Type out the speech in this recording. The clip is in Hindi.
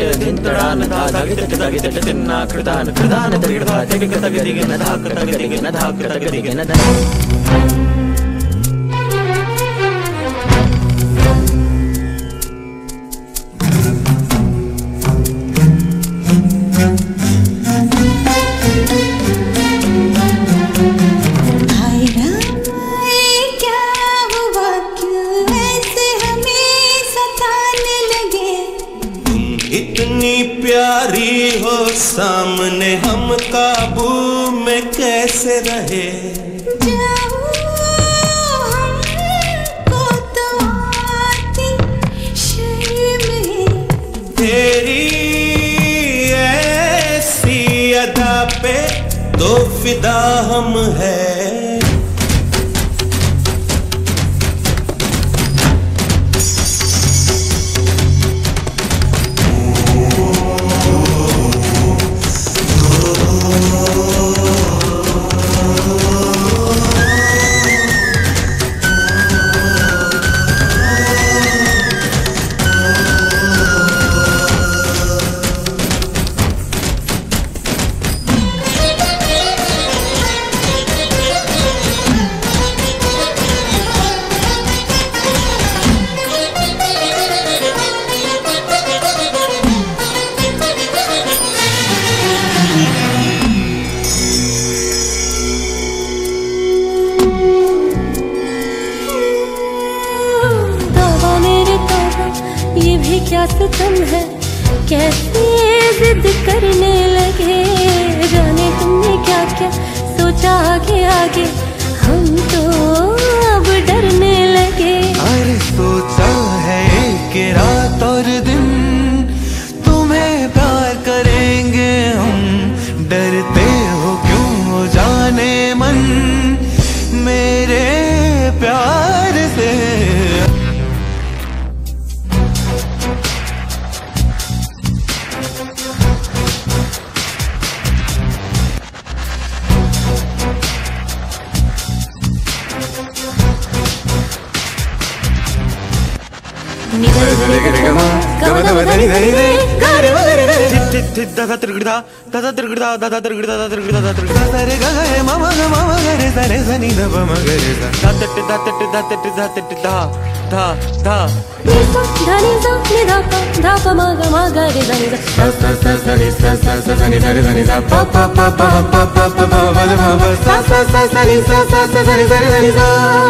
धिंतडान धा धागित तगित तिन्ना कृतान कृतान तगिधा तगिक तगिदिगिन धाक तगिदिगिन धाक तगिदिगिन धा इतनी प्यारी हो सामने हम काबू में कैसे रहे। हमको तो आती शर्म है तेरी ऐसी अदा पे तो फिदा हम है। ये भी क्या सितम है, कैसे जिद करने लगे। जाने तुमने क्या क्या सोचा आगे आगे, हम तो अब डरने लगे। अरे सोचा है कि रात और दिन तुम्हें प्यार करेंगे हम। डरते हो क्यों जाने मन मेरे प्यार से। दादा त्रिगुड़ा दादा त्रिगुड़ा दादा त्रिगुड़ा दादा त्रिगुड़ा दादा त्रिगुड़ा सरे गए मामा मामा गरे सरे सनी द प म गरे सा दातट दातट दातट दातट धा धा धा नी सा धनी सा नि धा प म ग म ग रे धनी सा सा सा सा रे सा सा सा धनी रे धनी सा प प प प प प प प प सा सा सा सा नी सा सा सा धनी सा